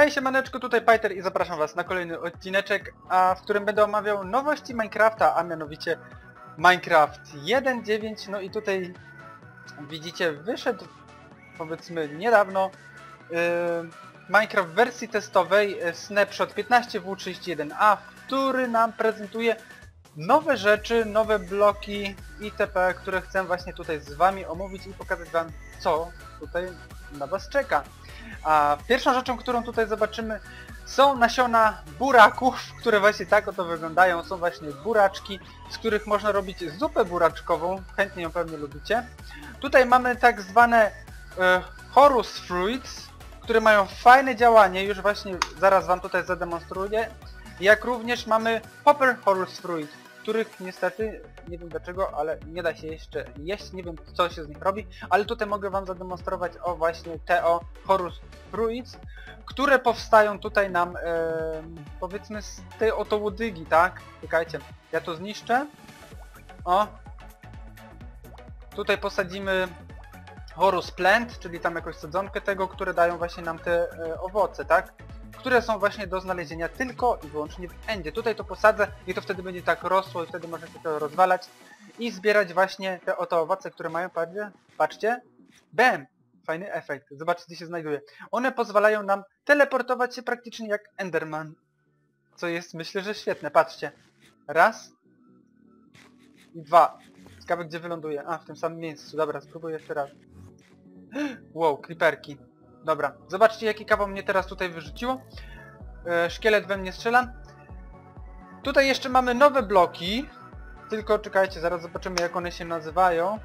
Hej siemaneczko, tutaj Pajter i zapraszam was na kolejny odcineczek, w którym będę omawiał nowości Minecrafta, a mianowicie Minecraft 1.9. No i tutaj widzicie, wyszedł powiedzmy niedawno Minecraft w wersji testowej Snapshot 15w31a, który nam prezentuje nowe rzeczy, nowe bloki itp., które chcę właśnie tutaj z wami omówić i pokazać wam, co tutaj na was czeka. A pierwszą rzeczą, którą tutaj zobaczymy, są nasiona buraków, które właśnie tak oto wyglądają. Są właśnie buraczki, z których można robić zupę buraczkową. Chętnie ją pewnie lubicie. Tutaj mamy tak zwane Horus Fruits, które mają fajne działanie. Już właśnie zaraz wam tutaj zademonstruję. Jak również mamy Hopper Horus Fruit, których niestety, nie wiem dlaczego, ale nie da się jeszcze jeść, nie wiem co się z nich robi, ale tutaj mogę wam zademonstrować właśnie te Horus Fruits, które powstają tutaj nam, powiedzmy z tej oto łodygi, tak? Czekajcie, ja to zniszczę. O! Tutaj posadzimy Horus Plant, czyli tam jakąś sadzonkę tego, które dają właśnie nam te owoce, tak? Które są właśnie do znalezienia tylko i wyłącznie w endzie. Tutaj to posadzę i to wtedy będzie tak rosło i wtedy możecie to rozwalać i zbierać właśnie te oto owoce, które mają, patrzcie, bam! Fajny efekt. Zobaczcie, gdzie się znajduje. One pozwalają nam teleportować się praktycznie jak Enderman. Co jest, myślę, że świetne. Patrzcie. Raz. I dwa. Ciekawe, gdzie wyląduje. A, w tym samym miejscu. Dobra, spróbuję jeszcze raz. Wow, creeperki. Dobra, zobaczcie jaki kawał mnie teraz tutaj wyrzuciło. Szkielet we mnie strzela. Tutaj jeszcze mamy nowe bloki. Tylko czekajcie, zaraz zobaczymy jak one się nazywają.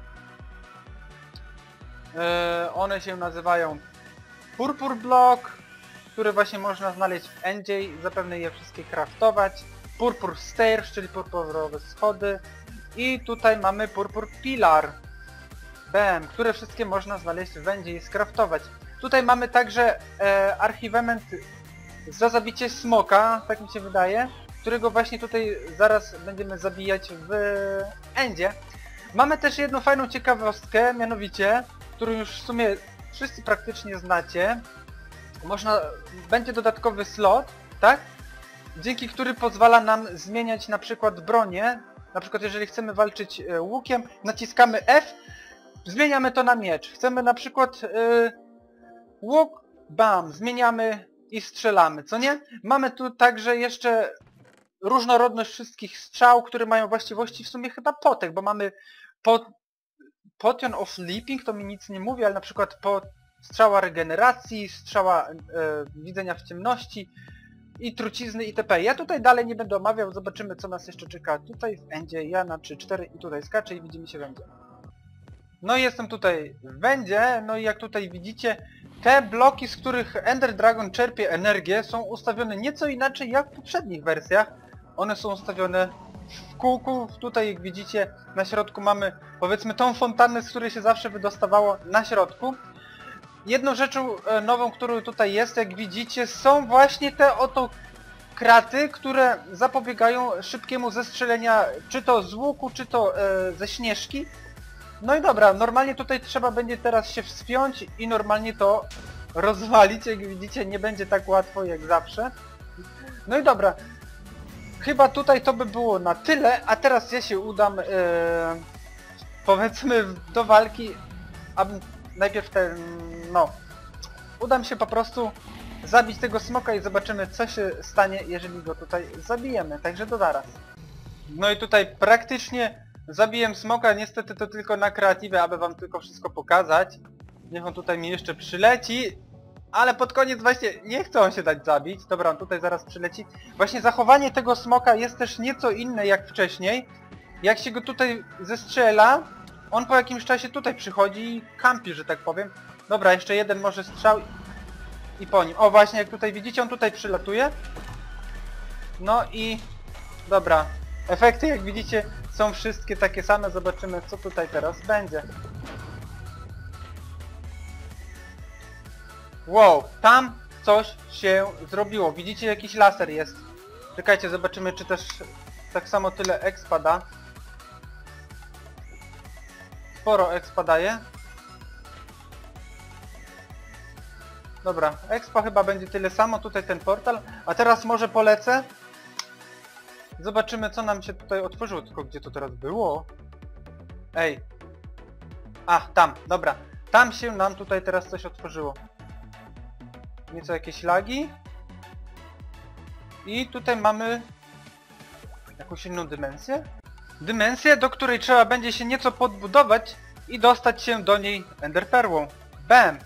One się nazywają Purpur Block, które właśnie można znaleźć w endzie i zapewne je wszystkie craftować. Purpur Stairs, czyli purpurowe schody. I tutaj mamy Purpur Pillar. Bam, które wszystkie można znaleźć w endzie i skraftować. Tutaj mamy także archiwement za zabicie smoka, tak mi się wydaje, którego właśnie tutaj zaraz będziemy zabijać w endzie. Mamy też jedną fajną ciekawostkę, mianowicie, którą już w sumie wszyscy praktycznie znacie. Będzie dodatkowy slot, tak? Dzięki który pozwala nam zmieniać na przykład bronię. Na przykład jeżeli chcemy walczyć łukiem, naciskamy F, zmieniamy to na miecz. Chcemy na przykład łuk, bam, zmieniamy i strzelamy, co nie? Mamy tu także jeszcze różnorodność wszystkich strzał, które mają właściwości w sumie chyba potek, bo mamy Potion of Sleeping, to mi nic nie mówi, ale na przykład strzała regeneracji, strzała widzenia w ciemności i trucizny itp. Ja tutaj dalej nie będę omawiał, zobaczymy co nas jeszcze czeka tutaj w endzie. Ja na 3-4 i tutaj skaczę i widzimy się w endzie. No i jestem tutaj w endzie, no i jak tutaj widzicie, te bloki, z których Ender Dragon czerpie energię, są ustawione nieco inaczej jak w poprzednich wersjach. One są ustawione w kółku, tutaj jak widzicie na środku mamy powiedzmy tą fontannę, z której się zawsze wydostawało na środku. Jedną rzeczą nową, którą tutaj jest, jak widzicie, są właśnie te oto kraty, które zapobiegają szybkiemu zestrzelenia czy to z łuku, czy to ze śnieżki. No i dobra, normalnie tutaj trzeba będzie teraz się wspiąć i normalnie to rozwalić, jak widzicie nie będzie tak łatwo jak zawsze. No i dobra, chyba tutaj to by było na tyle, a teraz ja się udam powiedzmy do walki, a najpierw udam się po prostu zabić tego smoka i zobaczymy co się stanie, jeżeli go tutaj zabijemy, także do zaraz. No i tutaj praktycznie zabiłem smoka, niestety to tylko na kreatywę, aby wam tylko wszystko pokazać. Niech on tutaj mi jeszcze przyleci. Ale pod koniec właśnie nie chce on się dać zabić. Dobra, on tutaj zaraz przyleci. Właśnie zachowanie tego smoka jest też nieco inne jak wcześniej. Jak się go tutaj zestrzela, on po jakimś czasie tutaj przychodzi i kampi, że tak powiem. Dobra, jeszcze jeden może strzał i po nim. O właśnie, jak tutaj widzicie, on tutaj przylatuje. No i... Dobra. Efekty jak widzicie są wszystkie takie same, zobaczymy co tutaj teraz będzie. Wow, tam coś się zrobiło, widzicie jakiś laser jest. Czekajcie, zobaczymy czy też tak samo tyle expa da. Sporo expa daje. Dobra, expo chyba będzie tyle samo, tutaj ten portal. A teraz może polecę. Zobaczymy, co nam się tutaj otworzyło. Tylko gdzie to teraz było? Ej. A, tam, dobra. Tam się nam tutaj teraz coś otworzyło. Nieco jakieś lagi. I tutaj mamy jakąś inną dymensję. Dymensję, do której trzeba będzie się nieco podbudować i dostać się do niej enderperłą. Bam!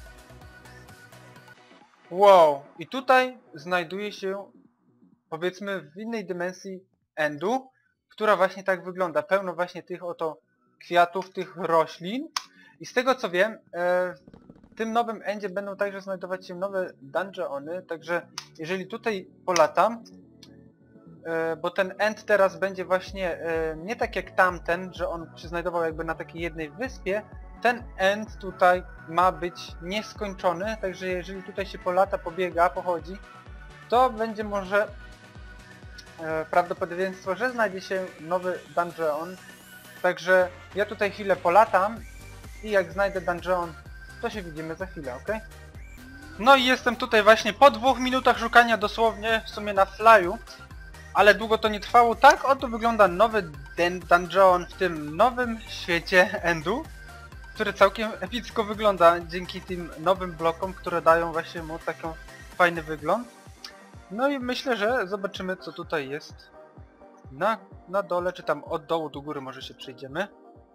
Wow! I tutaj znajduje się, powiedzmy, w innej dymensji endu, która właśnie tak wygląda. Pełno właśnie tych oto kwiatów, tych roślin. I z tego co wiem, w tym nowym endzie będą także znajdować się nowe dungeony, także jeżeli tutaj polatam, bo ten end teraz będzie właśnie nie tak jak tamten, że on się znajdował jakby na takiej jednej wyspie. Ten end tutaj ma być nieskończony, także jeżeli tutaj się polata, pobiega, pochodzi, to będzie może prawdopodobieństwo, że znajdzie się nowy dungeon. Także ja tutaj chwilę polatam i jak znajdę dungeon, to się widzimy za chwilę, ok? No i jestem tutaj właśnie po 2 minutach szukania, dosłownie w sumie na flyu. Ale długo to nie trwało. Tak oto wygląda nowy dungeon w tym nowym świecie endu, który całkiem epicko wygląda dzięki tym nowym blokom, które dają właśnie mu taki fajny wygląd. No i myślę, że zobaczymy, co tutaj jest na dole, czy tam od dołu do góry może się przejdziemy.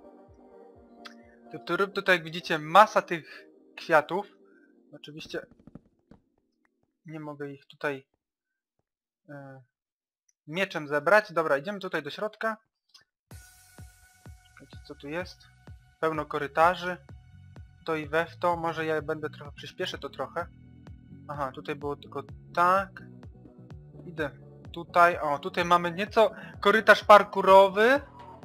Tutaj jak widzicie masa tych kwiatów. Oczywiście nie mogę ich tutaj mieczem zebrać. Dobra, idziemy tutaj do środka. Czekajcie, co tu jest? Pełno korytarzy. To i we w to. Może ja będę trochę, przyspieszę to trochę. Aha, tutaj było tylko tak. Idę tutaj. O, tutaj mamy nieco korytarz parkurowy.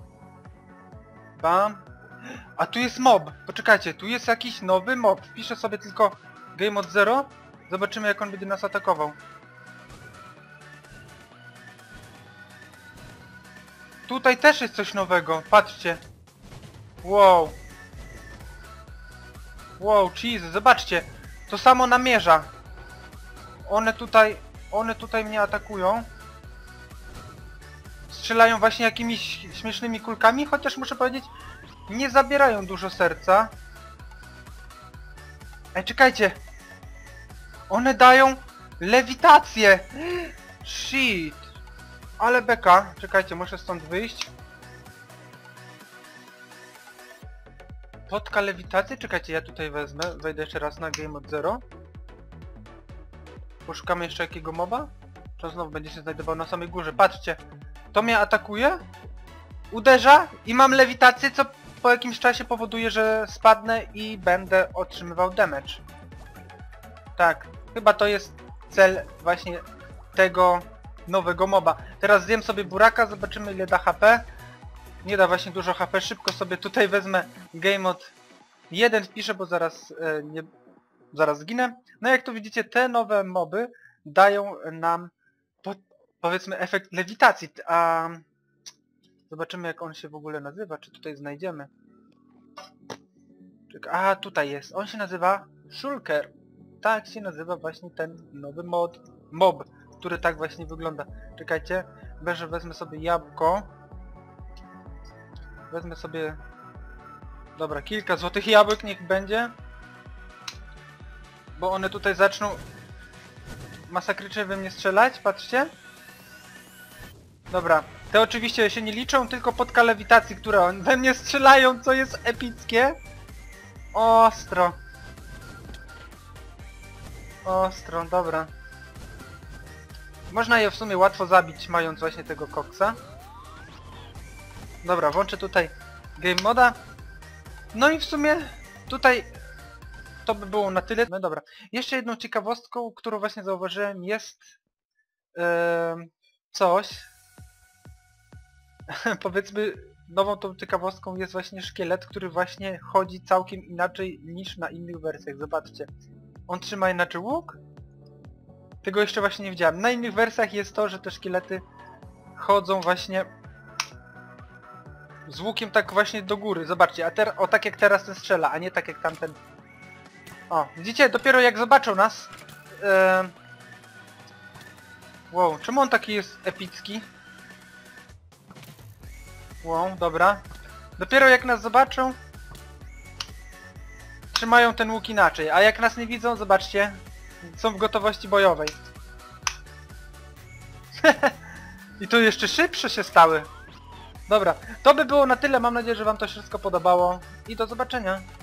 Bam. A tu jest mob. Poczekajcie, tu jest jakiś nowy mob. Wpiszę sobie tylko Game Mode 0. Zobaczymy, jak on będzie nas atakował. Tutaj też jest coś nowego, patrzcie. Wow. Wow, cheese, zobaczcie. To samo namierza. One tutaj mnie atakują. Strzelają właśnie jakimiś śmiesznymi kulkami, chociaż muszę powiedzieć, nie zabierają dużo serca. Ej, czekajcie. One dają lewitację. Shit. Ale beka. Czekajcie, muszę stąd wyjść. Plotka lewitacji? Czekajcie, ja tutaj wezmę. Wejdę jeszcze raz na Game Mode 0. Poszukamy jeszcze jakiego moba? Czy on znowu będzie się znajdował na samej górze? Patrzcie. To mnie atakuje. Uderza i mam lewitację, co po jakimś czasie powoduje, że spadnę i będę otrzymywał damage. Tak. Chyba to jest cel właśnie tego nowego moba. Teraz zjem sobie buraka, zobaczymy ile da HP. Nie da właśnie dużo HP, szybko sobie tutaj wezmę Game Mode 1 wpiszę, bo zaraz zginę. No jak tu widzicie, te nowe moby dają nam powiedzmy efekt lewitacji. A zobaczymy, jak on się w ogóle nazywa, czy tutaj znajdziemy. A tutaj jest, on się nazywa Shulker. Tak się nazywa właśnie ten nowy mob, który tak właśnie wygląda. Czekajcie, wezmę sobie jabłko. Wezmę sobie... Dobra, kilka złotych jabłek niech będzie. Bo one tutaj zaczną masakrycznie we mnie strzelać, patrzcie. Dobra, te oczywiście się nie liczą, tylko podka lewitacji, które we mnie strzelają, co jest epickie. Ostro. Ostro, dobra. Można je w sumie łatwo zabić, mając właśnie tego koksa. Dobra, włączę tutaj Game Moda. No i w sumie tutaj to by było na tyle. No dobra. Jeszcze jedną ciekawostką, którą właśnie zauważyłem, jest coś. Powiedzmy, nową tą ciekawostką jest właśnie szkielet, który właśnie chodzi całkiem inaczej niż na innych wersjach. Zobaczcie. On trzyma inaczej łuk. Tego jeszcze właśnie nie widziałem. Na innych wersjach jest to, że te szkielety chodzą właśnie z łukiem tak właśnie do góry. Zobaczcie, o tak jak teraz ten strzela, a nie tak jak tamten O, widzicie, dopiero jak zobaczył nas... Wow, czemu on taki jest epicki? Wow, dobra. Dopiero jak nas zobaczą... Trzymają ten łuk inaczej, a jak nas nie widzą, zobaczcie, są w gotowości bojowej. I to jeszcze szybsze się stały. Dobra, to by było na tyle, mam nadzieję, że wam to wszystko podobało i do zobaczenia.